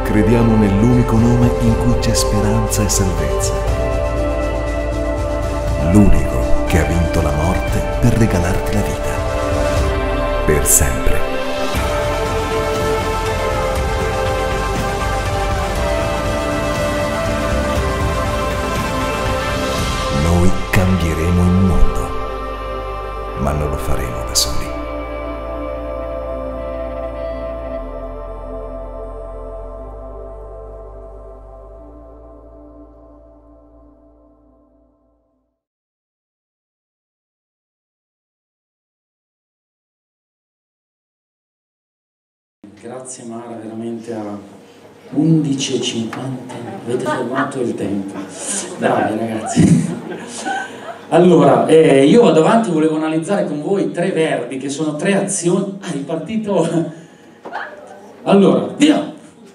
Crediamo nell'unico nome in cui c'è speranza e salvezza. L'unico che ha vinto la morte per regalarti la vita. Per sempre. Noi cambieremo il mondo, ma non lo faremo da soli. Grazie Mara, veramente a 11:50 avete fermato il tempo. Bravi ragazzi. Allora, io vado avanti, volevo analizzare con voi 3 verbi che sono 3 azioni. Ah, è ripartito. Allora, via!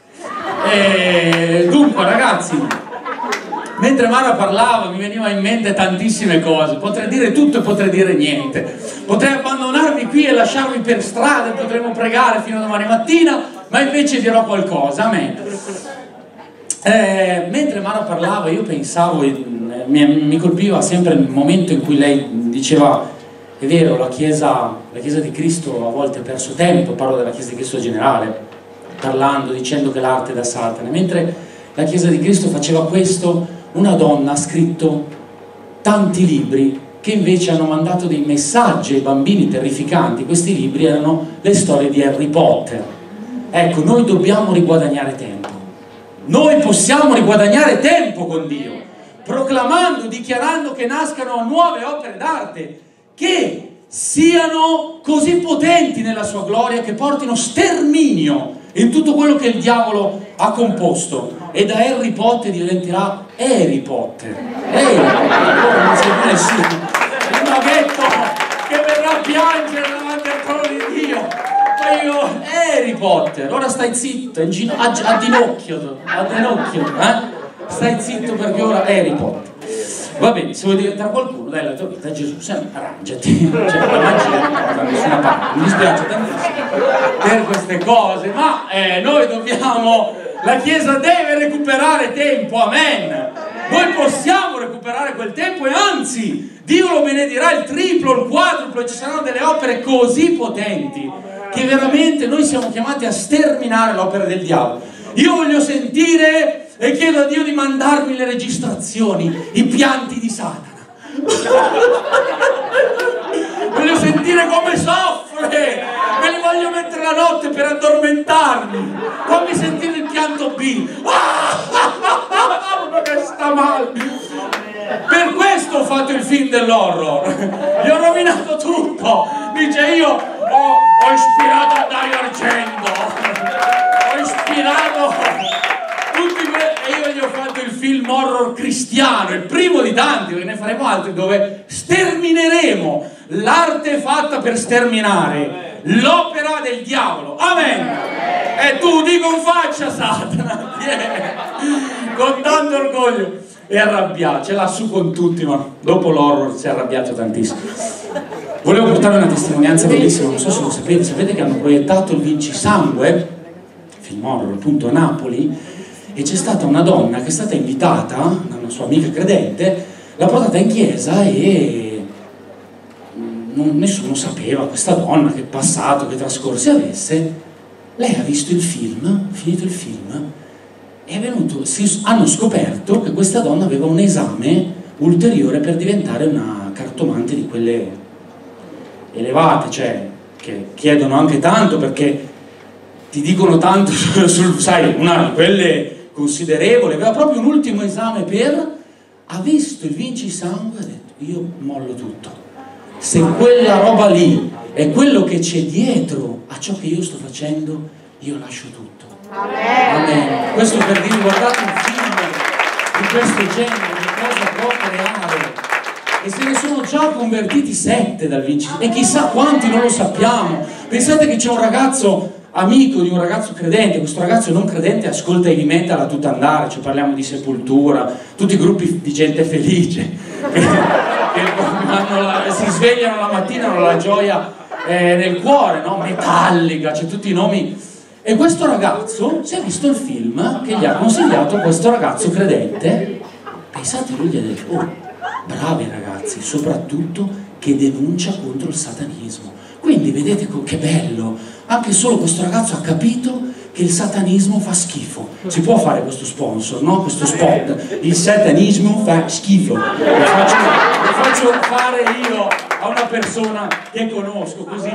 Dunque ragazzi, mentre Mara parlava mi veniva in mente tantissime cose, potrei dire tutto e potrei dire niente, potrei abbandonarvi qui e lasciarvi per strada e potremmo pregare fino a domani mattina, ma invece dirò qualcosa, amen. Mentre Mara parlava io pensavo, mi colpiva sempre il momento in cui lei diceva: è vero, la Chiesa di Cristo a volte ha perso tempo, parlo della Chiesa di Cristo generale, parlando, dicendo che l'arte è da Satana, mentre la Chiesa di Cristo faceva questo. Una donna ha scritto tanti libri che invece hanno mandato dei messaggi ai bambini terrificanti. Questi libri erano le storie di Harry Potter. Ecco, noi dobbiamo riguadagnare tempo. Noi possiamo riguadagnare tempo con Dio, proclamando, dichiarando che nascano nuove opere d'arte, che siano così potenti nella sua gloria che portino sterminio in tutto quello che il diavolo ha composto, e da Harry Potter diventerà Harry Potter. Non c'è più nessuno, il maghetto che verrà a piangere davanti al trono di Dio. Ma io, Harry Potter, ora stai zitto, a ginocchio, stai zitto perché ora Harry Potter. Va bene, se vuoi diventare qualcuno, dai la tua vita a Gesù, arrangiati, cioè la magia non porta da nessuna parte. Mi dispiace tantissimo per queste cose, ma noi dobbiamo, la Chiesa deve recuperare tempo, amen. Noi possiamo recuperare quel tempo e anzi, Dio lo benedirà il triplo, il quadruplo, e ci saranno delle opere così potenti che veramente noi siamo chiamati a sterminare l'opera del diavolo. Io voglio sentire e chiedo a Dio di mandarmi le registrazioni, i pianti di Satana. Voglio sentire come soffre, me li voglio mettere la notte per addormentarmi. Fammi sentire il pianto B. Che sta male. Per questo ho fatto il film dell'horror. Gli ho rovinato tutto. Dice, io ho ispirato a Dario Argento, ho ispirato tutti e io gli ho fatto il film horror cristiano, il primo di tanti, perché ne faremo altri, dove stermineremo l'arte fatta per sterminare l'opera del diavolo, amen. E tu di con faccia Satana, con tanto orgoglio, è arrabbiato, ce l'ha su con tutti, ma dopo l'horror si è arrabbiato tantissimo. Volevo portare una testimonianza bellissima, non so se lo sapete che hanno proiettato il Vincisangue, film horror appunto a Napoli, e c'è stata una donna che è stata invitata da una sua amica credente, l'ha portata in chiesa e nessuno sapeva questa donna che passato, che trascorsi avesse. Lei ha visto il film, finito il film, e è venuto, hanno scoperto che questa donna aveva un esame ulteriore per diventare una cartomante di quelle elevate, cioè che chiedono anche tanto, perché ti dicono tanto sai, una di quelle considerevole, aveva proprio un ultimo esame ha visto il Vincisangue e ha detto: io mollo tutto, se quella roba lì è quello che c'è dietro a ciò che io sto facendo, io lascio tutto. Amen. Questo per dire, guardate un film di questo genere, di cosa proprio reale, e se ne sono già convertiti 7 dal Vincisangue, e chissà quanti non lo sappiamo. Pensate che c'è un ragazzo amico di un ragazzo credente, questo ragazzo non credente ascolta heavy metal a tutto andare, cioè parliamo di Sepoltura, tutti i gruppi di gente felice che si svegliano la mattina, hanno la gioia nel cuore, no? Metallica, c'è tutti i nomi E questo ragazzo si è visto il film che gli ha consigliato questo ragazzo credente. Pensate, lui gli ha detto: oh, bravi ragazzi, soprattutto che denuncia contro il satanismo. Quindi vedete che bello, anche solo questo ragazzo ha capito che il satanismo fa schifo. Si può fare questo sponsor, no? Questo spot, il satanismo fa schifo. Lo faccio fare io a una persona che conosco, così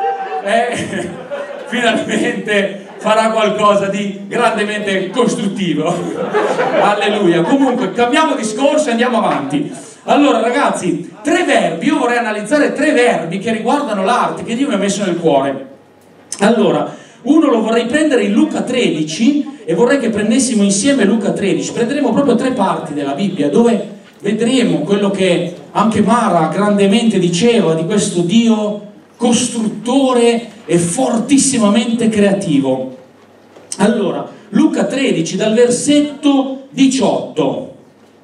finalmente farà qualcosa di grandemente costruttivo. Alleluia. Comunque cambiamo discorso e andiamo avanti. Allora ragazzi, 3 verbi, io vorrei analizzare 3 verbi che riguardano l'arte che Dio mi ha messo nel cuore. Allora, uno lo vorrei prendere in Luca 13 e vorrei che prendessimo insieme Luca 13. Prenderemo proprio 3 parti della Bibbia dove vedremo quello che anche Mara grandemente diceva di questo Dio costruttore e fortissimamente creativo. Allora, Luca 13 dal versetto 18,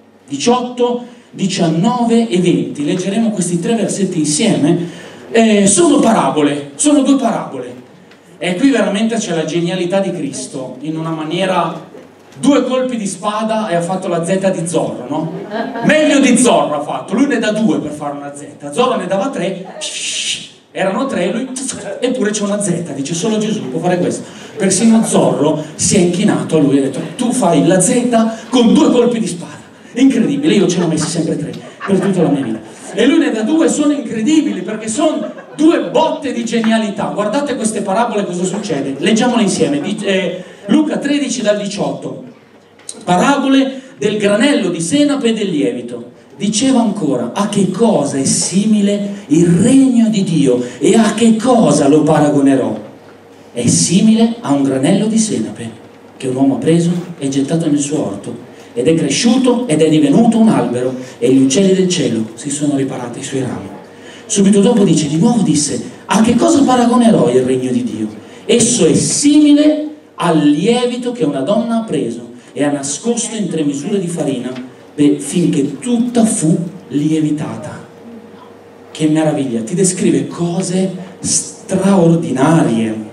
19 e 20, leggeremo questi 3 versetti insieme. Sono parabole, sono 2 parabole. E qui veramente c'è la genialità di Cristo, in una maniera, 2 colpi di spada e ha fatto la Z di Zorro, no? Meglio di Zorro ha fatto, lui ne dà 2 per fare una Z, Zorro ne dava 3, erano 3, lui, eppure c'è una Z, dice solo Gesù può fare questo. Persino Zorro si è inchinato a lui e ha detto: tu fai la Z con 2 colpi di spada, incredibile, io ce l'ho messi sempre 3 per tutta la mia vita. E lui ne dà 2, sono incredibili perché sono 2 botte di genialità. Guardate queste parabole cosa succede, leggiamole insieme. Luca 13 dal 18, parabole del granello di senape e del lievito. Diceva ancora: a che cosa è simile il regno di Dio e a che cosa lo paragonerò? È simile a un granello di senape che un uomo ha preso e gettato nel suo orto, ed è cresciuto ed è divenuto un albero, e gli uccelli del cielo si sono riparati ai suoi rami. Subito dopo dice, di nuovo disse: a che cosa paragonerò il regno di Dio? Esso è simile al lievito che una donna ha preso e ha nascosto in 3 misure di farina finché tutta fu lievitata. Che meraviglia, ti descrive cose straordinarie,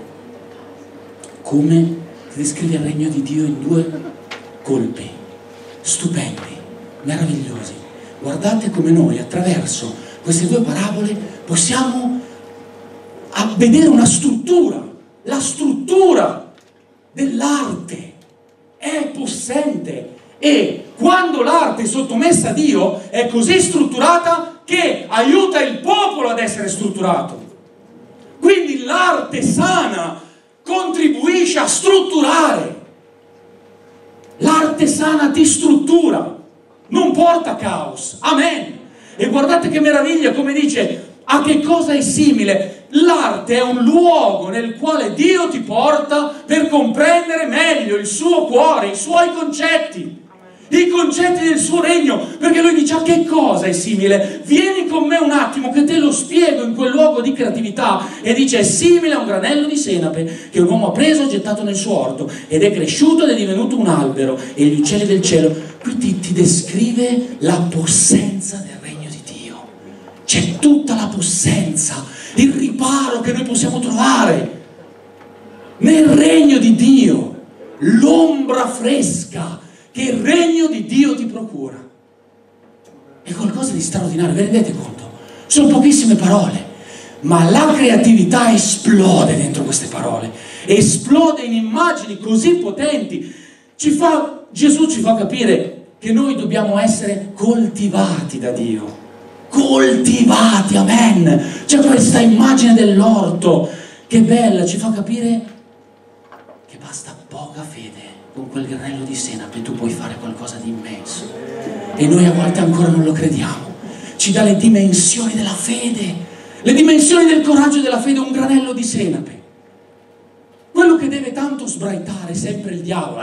come ti descrive il regno di Dio in 2 colpi, stupendi, meravigliosi. Guardate come noi attraverso queste 2 parabole possiamo vedere una struttura, la struttura dell'arte è possente, e quando l'arte è sottomessa a Dio è così strutturata che aiuta il popolo ad essere strutturato. Quindi l'arte sana contribuisce a strutturare. L'arte sana ti struttura, non porta caos. Amen. E guardate che meraviglia, come dice: a che cosa è simile? L'arte è un luogo nel quale Dio ti porta per comprendere meglio il suo cuore, i suoi concetti, i concetti del suo regno, perché lui dice: a che cosa è simile? Vieni con me un attimo che te lo spiego in quel luogo di creatività. E dice: è simile a un granello di senape che un uomo ha preso e gettato nel suo orto, ed è cresciuto ed è divenuto un albero, e gli uccelli del cielo. Qui ti descrive la possenza del regno di Dio. C'è tutta la possenza, il riparo che noi possiamo trovare nel regno di Dio, l'ombra fresca che il regno di Dio ti procura. È qualcosa di straordinario, vi rendete conto? Sono pochissime parole, ma la creatività esplode dentro queste parole, esplode in immagini così potenti. Gesù ci fa capire che noi dobbiamo essere coltivati da Dio, coltivati, amen. C'è questa immagine dell'orto, che bella, ci fa capire che basta poca fede. Con quel granello di senape tu puoi fare qualcosa di immenso, e noi a volte ancora non lo crediamo. Ci dà le dimensioni della fede, le dimensioni del coraggio della fede, un granello di senape. Quello che deve tanto sbraitare sempre il diavolo,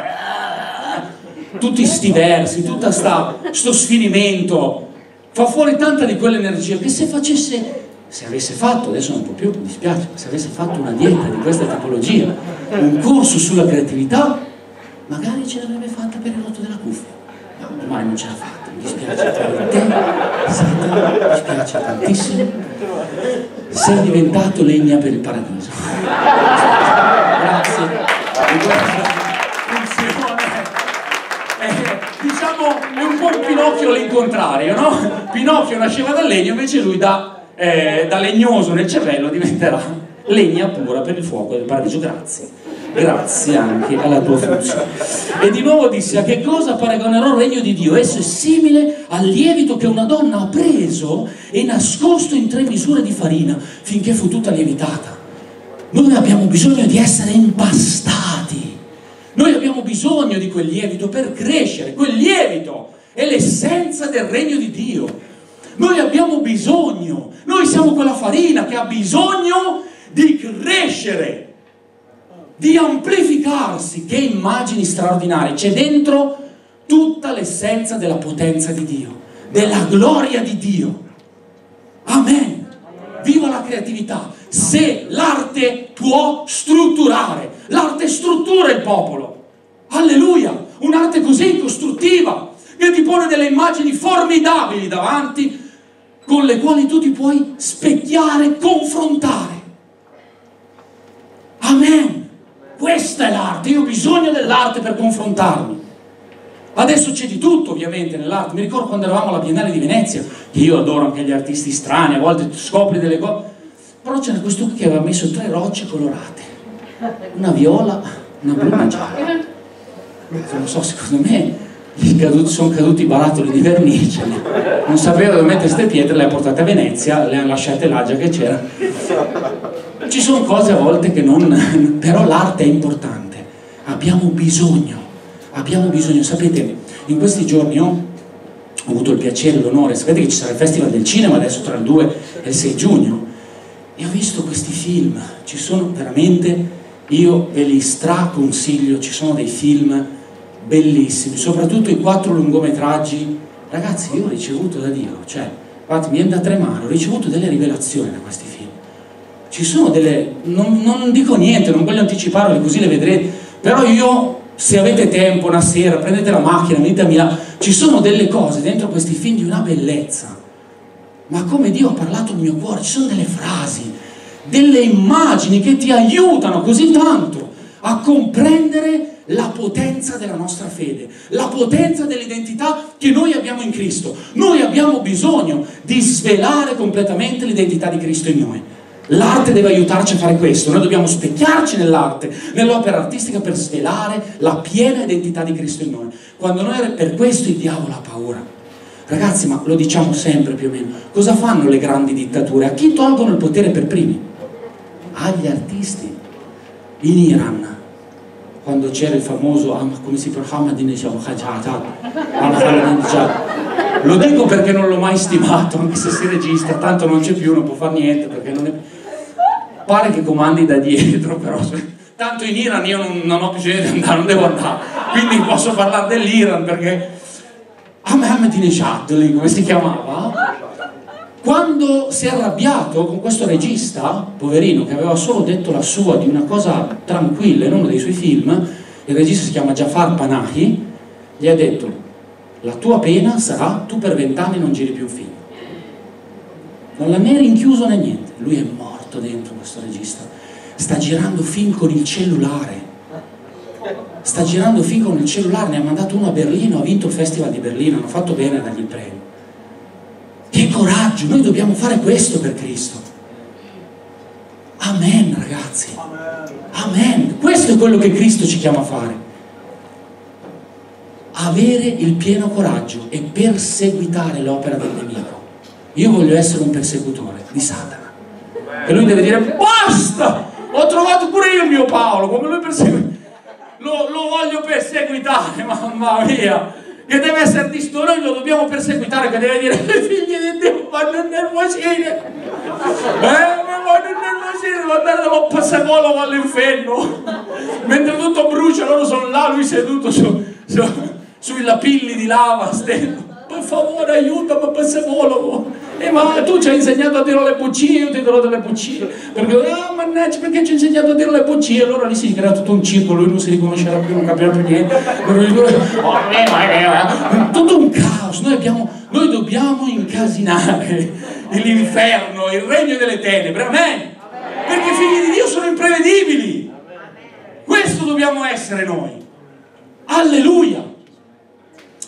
tutti sti versi, tutto sto sfinimento, fa fuori tanta di quell'energia che se avesse fatto, adesso non può più, mi dispiace, se avesse fatto una dieta di questa tipologia, un corso sulla creatività, magari ce l'avrebbe fatta per il rotto della cuffia. No, ormai non ce l'ha fatta, mi dispiace per te, Satana, mi dispiace tantissimo. Sei diventato legna per il paradiso. Grazie. Pinocchio nasceva dal legno, invece lui da legnoso nel cervello diventerà legna pura per il fuoco del paradiso. Grazie anche alla tua funzione. E di nuovo disse: a che cosa paragonerò il regno di Dio? Esso è simile al lievito che una donna ha preso e nascosto in 3 misure di farina finché fu tutta lievitata. Noi abbiamo bisogno di essere impastati, noi abbiamo bisogno di quel lievito per crescere. Quel lievito è l'essenza del regno di Dio. Noi abbiamo bisogno, noi siamo quella farina che ha bisogno di crescere, di amplificarsi. Che immagini straordinarie! C'è dentro tutta l'essenza della potenza di Dio, della gloria di Dio. Amen. Viva la creatività! Se l'arte può strutturare, l'arte struttura il popolo. Alleluia! Un'arte così costruttiva che ti pone delle immagini formidabili davanti, con le quali tu ti puoi specchiare, confrontare. Amen. Questa è l'arte. Io ho bisogno dell'arte per confrontarmi. Adesso c'è di tutto ovviamente nell'arte. Mi ricordo quando eravamo alla Biennale di Venezia, che io adoro anche gli artisti strani, a volte scopri delle cose, però c'era questo qui che aveva messo 3 rocce colorate, una viola, una blu, una gialla. Non so, secondo me sono caduti i barattoli di vernice, non sapeva dove mettere queste pietre, le ha portate a Venezia, le hanno lasciate là già che c'era. Ci sono cose a volte che non... però l'arte è importante, abbiamo bisogno, sapete, in questi giorni ho avuto il piacere, l'onore, sapete che ci sarà il Festival del Cinema adesso tra il 2 e il 6 giugno, e ho visto questi film, ci sono veramente, io ve li straconsiglio, ci sono dei film bellissimi, soprattutto i 4 lungometraggi. Ragazzi, io ho ricevuto da Dio, cioè, guardate, mi viene da tremare, ho ricevuto delle rivelazioni da questi film. Ci sono delle... non dico niente, non voglio anticiparle, così le vedrete, però io, se avete tempo, una sera, prendete la macchina, venite a Milano, ci sono delle cose dentro questi film di una bellezza, ma come Dio ha parlato al mio cuore, ci sono delle frasi, delle immagini che ti aiutano così tanto a comprendere la potenza della nostra fede, la potenza dell'identità che noi abbiamo in Cristo. Noi abbiamo bisogno di svelare completamente l'identità di Cristo in noi. L'arte deve aiutarci a fare questo, noi dobbiamo specchiarci nell'arte, nell'opera artistica, per svelare la piena identità di Cristo in noi. Quando noi, per questo il diavolo ha paura. Ragazzi, ma lo diciamo sempre più o meno, cosa fanno le grandi dittature? A chi tolgono il potere per primi? Agli artisti. In Iran, quando c'era il famoso, come si chiama, lo dico perché non l'ho mai stimato, anche se si registra, tanto non c'è più, non può fare niente, perché non è... pare che comandi da dietro, però tanto in Iran io non ho bisogno di andare, non devo andare, quindi posso parlare dell'Iran, perché Ahmadinejad, come si chiamava, quando si è arrabbiato con questo regista, poverino, che aveva solo detto la sua di una cosa tranquilla in uno dei suoi film, il regista si chiama Jafar Panahi, gli ha detto: la tua pena sarà, tu per 20 anni non giri più un film. Non l'ha né rinchiuso né niente. Lui è morto dentro, questo regista. Sta girando film con il cellulare. Sta girando film con il cellulare, ne ha mandato uno a Berlino, ha vinto il Festival di Berlino, hanno fatto bene a dargli il premio. Che coraggio, noi dobbiamo fare questo per Cristo. Amen, ragazzi. Amen. Questo è quello che Cristo ci chiama a fare. Avere il pieno coraggio e perseguitare l'opera del nemico. Io voglio essere un persecutore di Satana. E lui deve dire: basta! Ho trovato pure io il mio Paolo, come lui perseguita. Lo voglio perseguitare, mamma mia! Che deve essere disto, noi lo dobbiamo perseguitare, che deve dire: figli di Dio, vanno nervosire, vanno nervosire, va andare dallo passacolo all'inferno, mentre tutto brucia, loro sono là, lui seduto sui lapilli di lava, stendo: per favore aiutami, passacolo. Ma tu ci hai insegnato a dire le bugie, io ti darò delle bugie, perché mannaggia, perché ci hai insegnato a dire le bugie? Allora lì si crea tutto un circolo, lui non si riconoscerà più, non capirà più niente, tutto un caos. Noi dobbiamo incasinare l'inferno, il regno delle tenebre, amen, perché i figli di Dio sono imprevedibili. Questo dobbiamo essere noi, alleluia.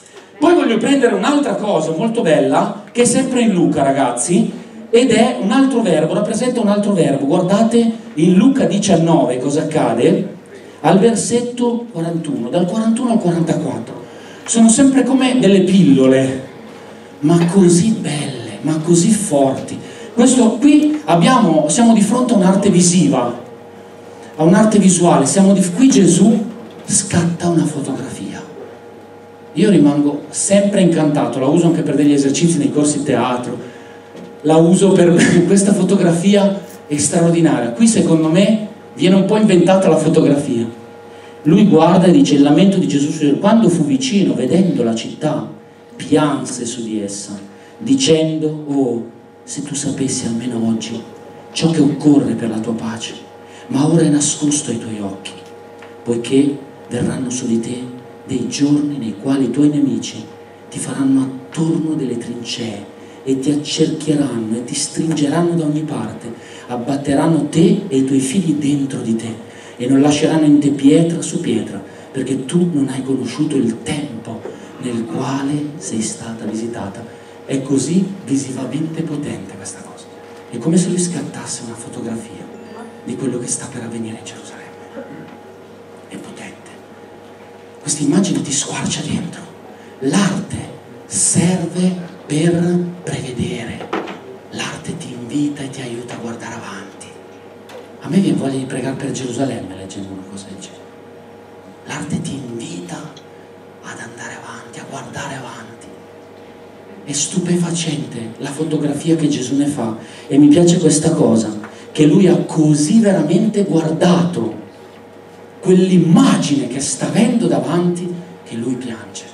Poi voglio prendere un'altra cosa molto bella, che è sempre in Luca, ragazzi, ed è un altro verbo, rappresenta un altro verbo. Guardate in Luca 19 cosa accade, al versetto 41, dal 41 al 44. Sono sempre come delle pillole, ma così belle, ma così forti. Questo qui siamo di fronte a un'arte visiva, a un'arte visuale. Qui Gesù scatta una fotografia. Io rimango sempre incantato, la uso anche per degli esercizi nei corsi di teatro, la uso per questa fotografia è straordinaria. Qui secondo me viene un po' inventata la fotografia. Lui guarda e dice: il lamento di Gesù quando fu vicino, vedendo la città, pianse su di essa, dicendo: oh, se tu sapessi almeno oggi ciò che occorre per la tua pace, ma ora è nascosto ai tuoi occhi, poiché verranno su di te dei giorni nei quali i tuoi nemici ti faranno attorno delle trincee e ti accerchieranno e ti stringeranno da ogni parte, abbatteranno te e i tuoi figli dentro di te e non lasceranno in te pietra su pietra, perché tu non hai conosciuto il tempo nel quale sei stata visitata. È così visivamente potente questa cosa. È come se lui scattasse una fotografia di quello che sta per avvenire in Gerusalemme. È potente. Questa immagine ti squarcia dentro. L'arte serve per prevedere. L'arte ti invita e ti aiuta a guardare avanti. A me viene voglia di pregare per Gerusalemme leggendo una cosa del genere. L'arte ti invita ad andare avanti, a guardare avanti. È stupefacente la fotografia che Gesù ne fa, e mi piace questa cosa, che lui ha così veramente guardato quell'immagine che sta avendo davanti che lui piange.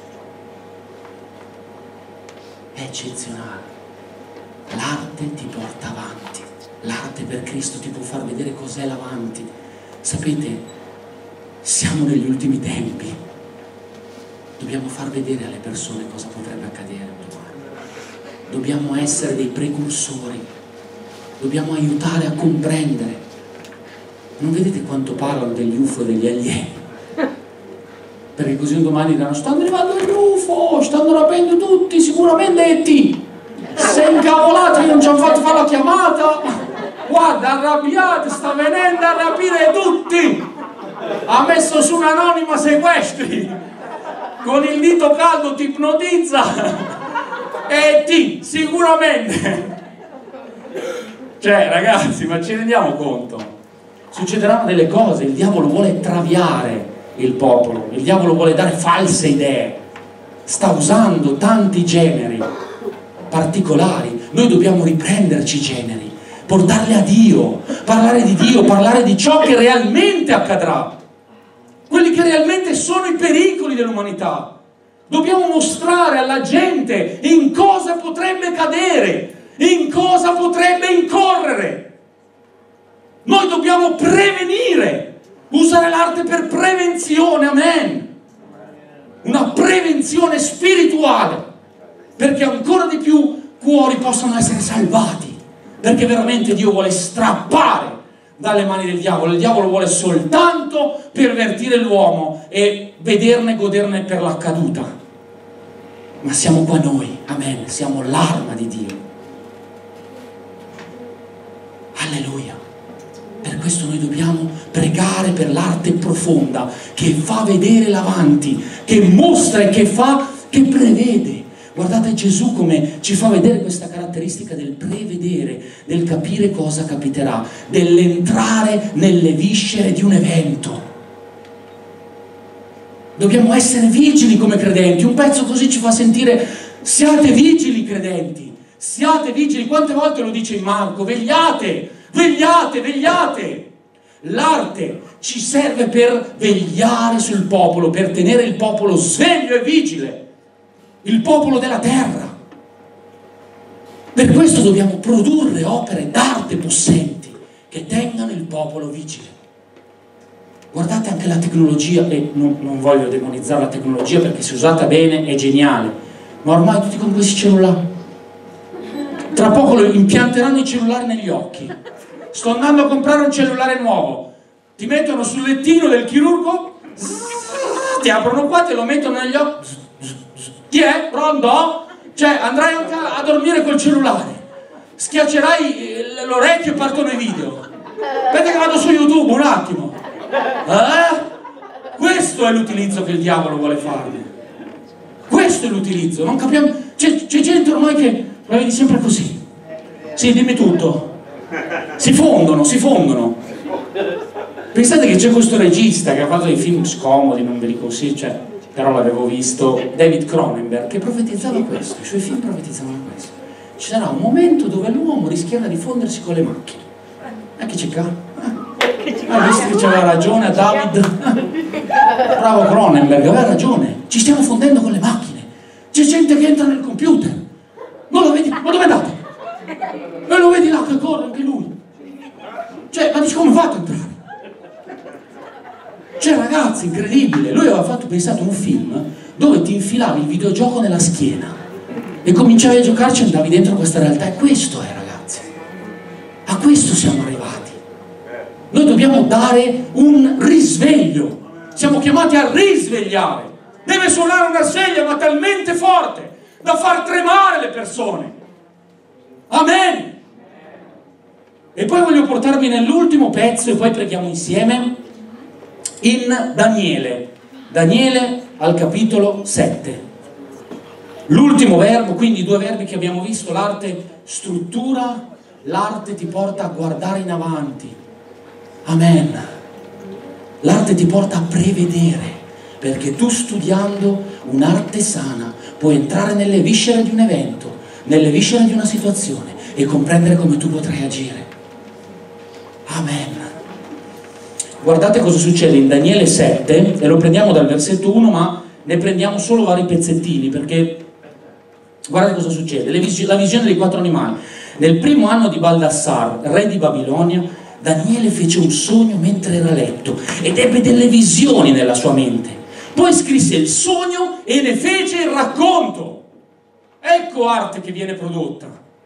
È eccezionale. L'arte ti porta avanti. L'arte per Cristo ti può far vedere cos'è l'avanti. Sapete, siamo negli ultimi tempi. Dobbiamo far vedere alle persone cosa potrebbe accadere domani. Dobbiamo essere dei precursori. Dobbiamo aiutare a comprendere. Non vedete quanto parlano degli UFO e degli alieni? Perché così un domani diranno: stanno arrivando gli UFO, stanno rapendo tutti, sicuramente è ET. Sei incavolato, non ci hanno fatto fare la chiamata. Guarda, arrabbiate, sta venendo a rapire tutti. Ha messo su un'anonima sequestri. Con il dito caldo ti ipnotizza. ET, sicuramente. Cioè, ragazzi, ma ci rendiamo conto? Succederanno delle cose, il diavolo vuole traviare il popolo, il diavolo vuole dare false idee, sta usando tanti generi particolari. Noi dobbiamo riprenderci i generi, portarli a Dio, parlare di ciò che realmente accadrà, quelli che realmente sono i pericoli dell'umanità. Dobbiamo mostrare alla gente in cosa potrebbe cadere, in cosa potrebbe incorrere. Noi dobbiamo prevenire, usare l'arte per prevenzione, amen. Una prevenzione spirituale, perché ancora di più cuori possano essere salvati, perché veramente Dio vuole strappare dalle mani del diavolo. Il diavolo vuole soltanto pervertire l'uomo e vederne, goderne per la caduta. Ma siamo qua noi, amen, siamo l'arma di Dio. Alleluia. Per questo noi dobbiamo pregare per l'arte profonda che fa vedere l'avanti, che mostra e che prevede. Guardate Gesù come ci fa vedere questa caratteristica del prevedere, del capire cosa capiterà, dell'entrare nelle viscere di un evento. Dobbiamo essere vigili come credenti. Un pezzo così ci fa sentire: siate vigili credenti, siate vigili. Quante volte lo dice in Marco? Vegliate, vegliate, vegliate. L'arte ci serve per vegliare sul popolo, per tenere il popolo sveglio e vigile, il popolo della terra. Per questo dobbiamo produrre opere d'arte possenti che tengano il popolo vigile. Guardate anche la tecnologia, e non voglio demonizzare la tecnologia perché se usata bene è geniale, ma ormai tutti con questi cellulari. Tra poco impianteranno i cellulari negli occhi. Sto andando a comprare un cellulare nuovo, ti mettono sul lettino del chirurgo, ti aprono qua, te lo mettono negli occhi, Chi è? Pronto? Cioè, andrai anche a dormire col cellulare, schiaccerai l'orecchio e partono i video. Aspetta che vado su YouTube un attimo. Questo è l'utilizzo che il diavolo vuole farne. Questo è l'utilizzo, non capiamo. C'è gente ormai che la vedi sempre così. Sì, dimmi tutto. Si fondono. Pensate che c'è questo regista che ha fatto dei film scomodi, non ve li consiglio, cioè, però l'avevo visto, David Cronenberg, che profetizzava questo, i suoi film profetizzavano questo. Ci sarà un momento dove l'uomo rischierà di fondersi con le macchine. Che c'è qua? Visto che c'aveva ragione a David. Bravo Cronenberg, aveva ragione. Ci stiamo fondendo con le macchine. C'è gente che entra nel computer. Non lo vedi? Ma dove andate? E lo vedi là che corre anche lui. Cioè, ma dici come fate a entrare? Cioè ragazzi, incredibile. Lui aveva pensato un film dove ti infilavi il videogioco nella schiena e cominciavi a giocarci e andavi dentro questa realtà. E questo è, ragazzi. A questo siamo arrivati. Noi dobbiamo dare un risveglio. Siamo chiamati a risvegliare. Deve suonare una sveglia, ma talmente forte da far tremare le persone. Amen. E poi voglio portarvi nell'ultimo pezzo e poi preghiamo insieme, in Daniele al capitolo 7. L'ultimo verbo, quindi 2 verbi che abbiamo visto: l'arte struttura, l'arte ti porta a guardare in avanti. Amen. L'arte ti porta a prevedere, perché tu studiando un'arte sana puoi entrare nelle viscere di un evento, nelle viscere di una situazione e comprendere come tu potrai agire. Amen. Guardate cosa succede in Daniele 7, e lo prendiamo dal versetto 1, ma ne prendiamo solo vari pezzettini, perché guardate cosa succede. La visione dei 4 animali. Nel primo anno di Baldassar, re di Babilonia, Daniele fece un sogno mentre era a letto ed ebbe delle visioni nella sua mente. Poi scrisse il sogno e ne fece il racconto. Ecco arte che viene prodotta.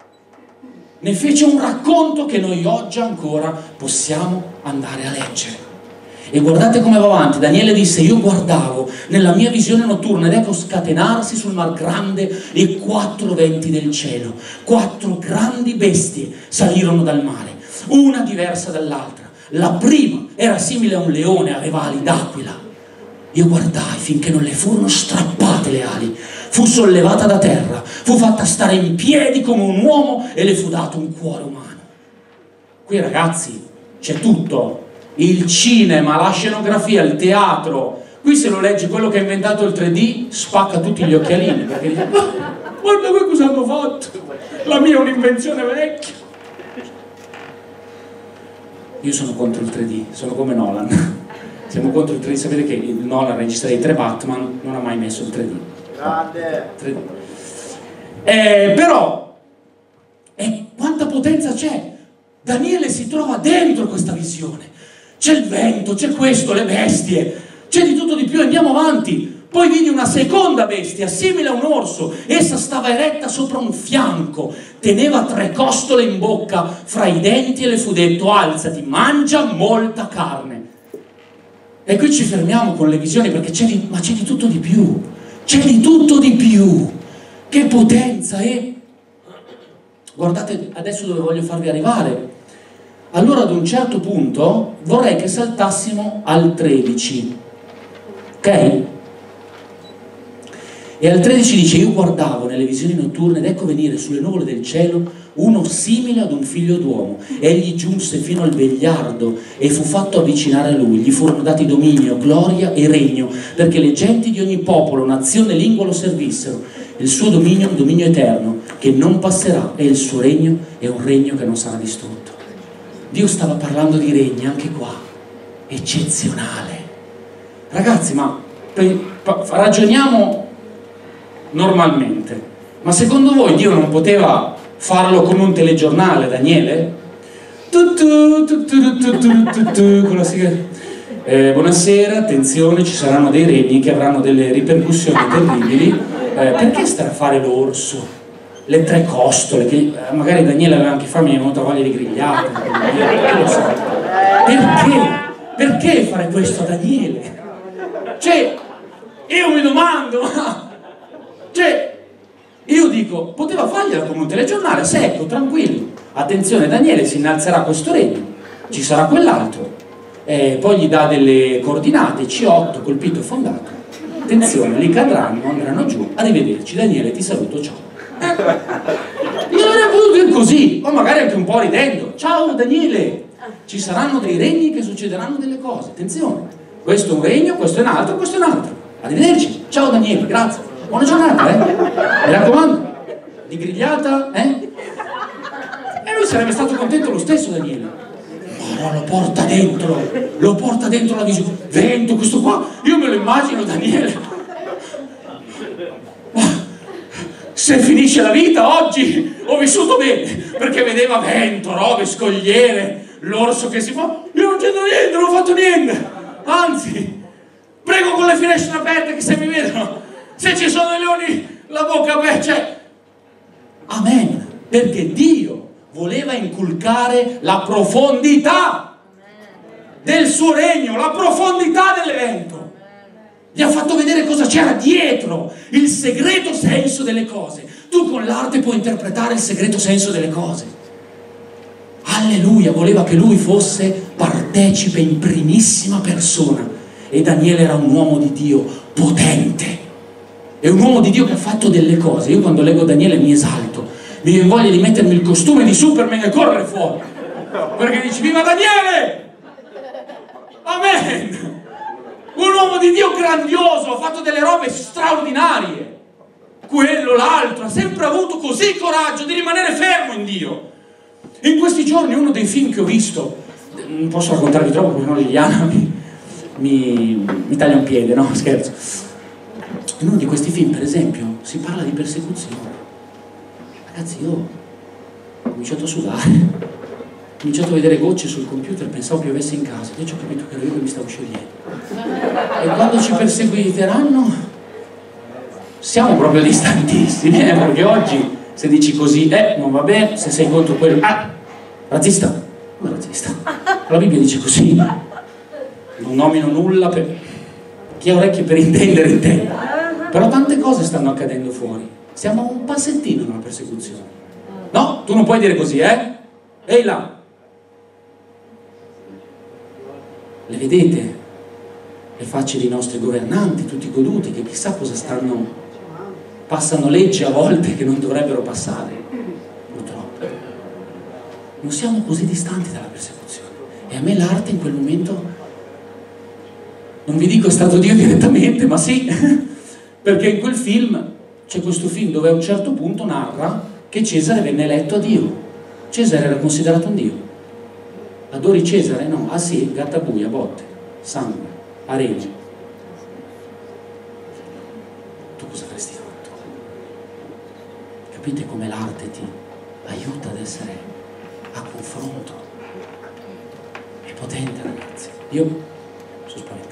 Ne fece un racconto che noi oggi ancora possiamo andare a leggere. E guardate come va avanti. Daniele disse: io guardavo nella mia visione notturna ed ecco scatenarsi sul mar grande i 4 venti del cielo. 4 grandi bestie salirono dal mare, una diversa dall'altra. La prima era simile a un leone, aveva ali d'aquila. Io guardai finché non le furono strappate le ali, fu sollevata da terra, fu fatta stare in piedi come un uomo e le fu dato un cuore umano. Qui ragazzi c'è tutto: il cinema, la scenografia, il teatro. Qui se lo leggi quello che ha inventato il 3D spacca tutti gli occhialini, perché dice: guarda voi cosa hanno fatto, la mia è un'invenzione vecchia. Io sono contro il 3D, sono come Nolan. Siamo contro il 3D, sapete che Nolan, regista dei 3 Batman, non ha mai messo il 3D. Grande. 3D. Però, quanta potenza c'è? Daniele si trova dentro questa visione. C'è il vento, c'è questo, le bestie, c'è di tutto di più. Andiamo avanti. Poi vidi una seconda bestia, simile a un orso. Essa stava eretta sopra un fianco, teneva 3 costole in bocca fra i denti e le fu detto: alzati, mangia molta carne. E qui ci fermiamo con le visioni, perché c'è di tutto di più. C'è di tutto di più. Che potenza! Guardate adesso dove voglio farvi arrivare. Allora ad un certo punto vorrei che saltassimo al 13. Ok? E al 13 dice: io guardavo nelle visioni notturne ed ecco venire sulle nuvole del cielo uno simile ad un figlio d'uomo. Egli giunse fino al vegliardo e fu fatto avvicinare a lui. Gli furono dati dominio, gloria e regno, perché le genti di ogni popolo, nazione e lingua lo servissero. Il suo dominio è un dominio eterno che non passerà e il suo regno è un regno che non sarà distrutto. Dio stava parlando di regni anche qua, eccezionale. Ragazzi, ma ragioniamo normalmente, ma secondo voi Dio non poteva farlo come un telegiornale, Daniele? Con la sigla. Buonasera, attenzione, ci saranno dei regni che avranno delle ripercussioni terribili. Perché stare a fare l'orso, le 3 costole, che magari Daniele aveva anche fame e mi è venuta voglia di grigliate, perché lo sa? Perché fare questo a Daniele? Cioè, io mi domando, cioè Io dico, poteva fargliela come un telegiornale, secco, tranquillo. Attenzione Daniele, si innalzerà questo regno, ci sarà quell'altro. Poi gli dà delle coordinate, C8, colpito e fondato. Attenzione, li cadranno, andranno giù, arrivederci Daniele, ti saluto, ciao. Io avrei potuto dire così, o magari anche un po' ridendo. Ciao Daniele, ci saranno dei regni che succederanno delle cose, attenzione. Questo è un regno, questo è un altro, questo è un altro. Arrivederci, ciao Daniele, grazie. Buona giornata, mi raccomando. Di grigliata, E lui sarebbe stato contento lo stesso Daniele. Ma lo porta dentro la visione. Vento, questo qua, io me lo immagino Daniele. Se finisce la vita oggi ho vissuto bene, perché vedeva vento, robe, scogliere, l'orso che si fa. Io non c'entro niente, non ho fatto niente. Anzi, prego con le finestre aperte che se mi vedono, se ci sono dei leoni, la bocca aperta, cioè. Amen, perché Dio voleva inculcare la profondità del suo regno, la profondità dell'evento. Gli ha fatto vedere cosa c'era dietro, il segreto senso delle cose. Tu con l'arte puoi interpretare il segreto senso delle cose. Alleluia, voleva che lui fosse partecipe in primissima persona. E Daniele era un uomo di Dio potente. È un uomo di Dio che ha fatto delle cose. Io quando leggo Daniele mi esalto. Mi viene voglia di mettermi il costume di Superman e correre fuori. Perché dici, viva Daniele! Amen! Un uomo di Dio grandioso, ha fatto delle robe straordinarie. Quello, l'altro, ha sempre avuto così coraggio di rimanere fermo in Dio. In questi giorni uno dei film che ho visto, non posso raccontarvi troppo perché no Liliana mi taglia un piede, no? Scherzo. In uno di questi film, per esempio, si parla di persecuzione. Ragazzi, io ho cominciato a sudare, ho cominciato a vedere gocce sul computer, pensavo piovesse in casa, invece ho capito che era io che mi stavo scegliendo. E quando ci perseguiteranno, siamo proprio distantissimi, perché oggi se dici così, non va bene, se sei contro quello, razzista, come razzista? La Bibbia dice così, non nomino nulla, per chi ha orecchie per intendere, intenda. Però tante cose stanno accadendo fuori. Siamo a un passettino nella persecuzione. No, tu non puoi dire così, Ehi là! Le vedete? Le facce dei nostri governanti, tutti goduti, che chissà cosa stanno... Passano leggi a volte che non dovrebbero passare, purtroppo. Non siamo così distanti dalla persecuzione. E a me l'arte in quel momento, non vi dico è stato Dio direttamente, ma sì, perché in quel film... C'è questo film dove a un certo punto narra che Cesare venne eletto a Dio. Cesare era considerato un Dio. Adori Cesare? No. Ah sì, gattabuia, botte, sangue, arena. Tu cosa avresti fatto? Capite come l'arte ti aiuta ad essere a confronto? È potente, ragazzi. Io sono spaventato.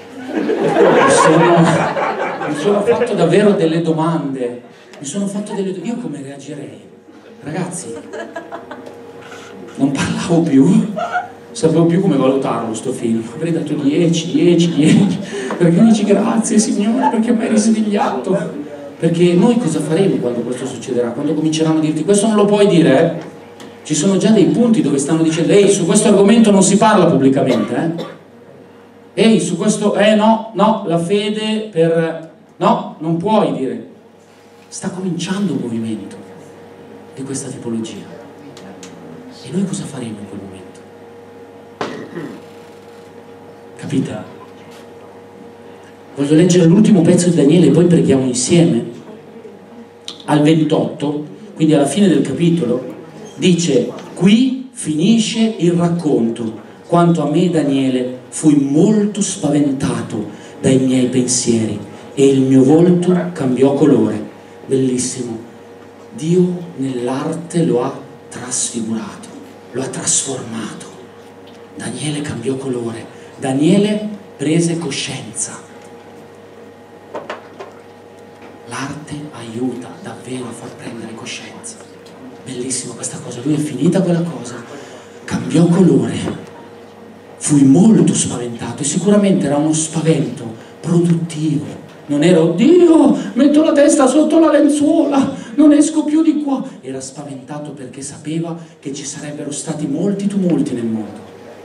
Mi sono fatto davvero delle domande. Io come reagirei? Ragazzi, non parlavo più, non sapevo più come valutarlo sto film. Avrei dato 10, perché dici grazie Signore, perché mi hai risvegliato. Perché noi cosa faremo quando questo succederà? Quando cominceranno a dirti questo non lo puoi dire, Ci sono già dei punti dove stanno dicendo ehi, su questo argomento non si parla pubblicamente, Ehi, su questo, no, la fede per... No, non puoi dire. Sta cominciando un movimento di questa tipologia. E noi cosa faremo in quel momento? Capite? Voglio leggere l'ultimo pezzo di Daniele e poi preghiamo insieme. Al 28, quindi alla fine del capitolo, dice: qui finisce il racconto. Quanto a me, Daniele, fui molto spaventato dai miei pensieri e il mio volto cambiò colore. Bellissimo. Dio nell'arte lo ha trasfigurato, lo ha trasformato. Daniele cambiò colore. Daniele prese coscienza. L'arte aiuta davvero a far prendere coscienza. Bellissima questa cosa. Lui è finita quella cosa, cambiò colore. Fui molto spaventato, e sicuramente era uno spavento produttivo. Non era oddio, metto la testa sotto la lenzuola, non esco più di qua. Era spaventato perché sapeva che ci sarebbero stati molti tumulti nel mondo.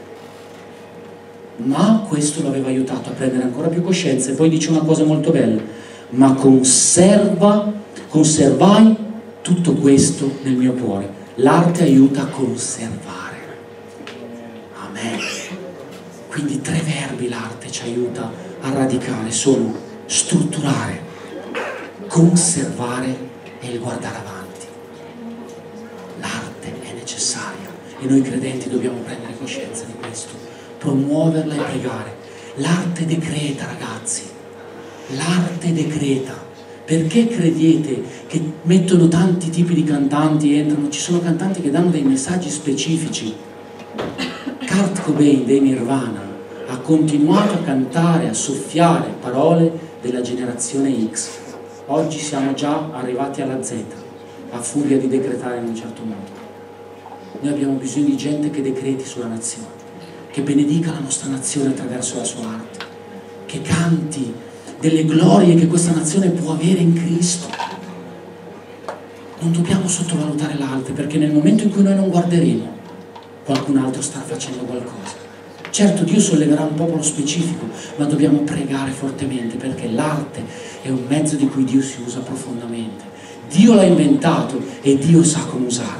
Ma questo lo aveva aiutato a prendere ancora più coscienza. E poi dice una cosa molto bella: ma conservai tutto questo nel mio cuore. L'arte aiuta a conservare. Amen. Quindi 3 verbi l'arte ci aiuta a radicare, sono strutturare, conservare e il guardare avanti. L'arte è necessaria e noi credenti dobbiamo prendere coscienza di questo, promuoverla e pregare. L'arte decreta, ragazzi, l'arte decreta. Perché credete che mettono tanti tipi di cantanti, entrano? Ci sono cantanti che danno dei messaggi specifici. Kurt Cobain dei Nirvana ha continuato a cantare, a soffiare parole della generazione X. Oggi siamo già arrivati alla Z, a furia di decretare in un certo modo. Noi abbiamo bisogno di gente che decreti sulla nazione, che benedica la nostra nazione attraverso la sua arte, che canti delle glorie che questa nazione può avere in Cristo. Non dobbiamo sottovalutare l'arte, perché nel momento in cui noi non guarderemo, qualcun altro sta facendo qualcosa. Certo, Dio solleverà un popolo specifico, ma dobbiamo pregare fortemente, perché l'arte è un mezzo di cui Dio si usa profondamente. Dio l'ha inventato e Dio sa come usarlo.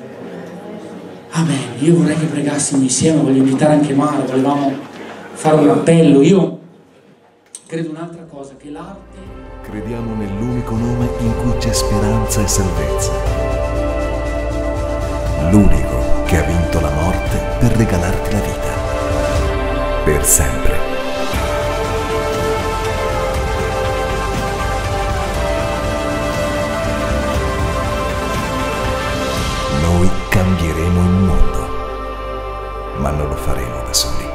Amen. Io vorrei che pregassimo insieme, voglio invitare anche Mara, volevamo fare un appello. Io credo un'altra cosa, che l'arte... Crediamo nell'unico nome in cui c'è speranza e salvezza. L'unico che ha vinto la morte per regalarti la vita. Per sempre. Noi cambieremo il mondo, ma non lo faremo da soli.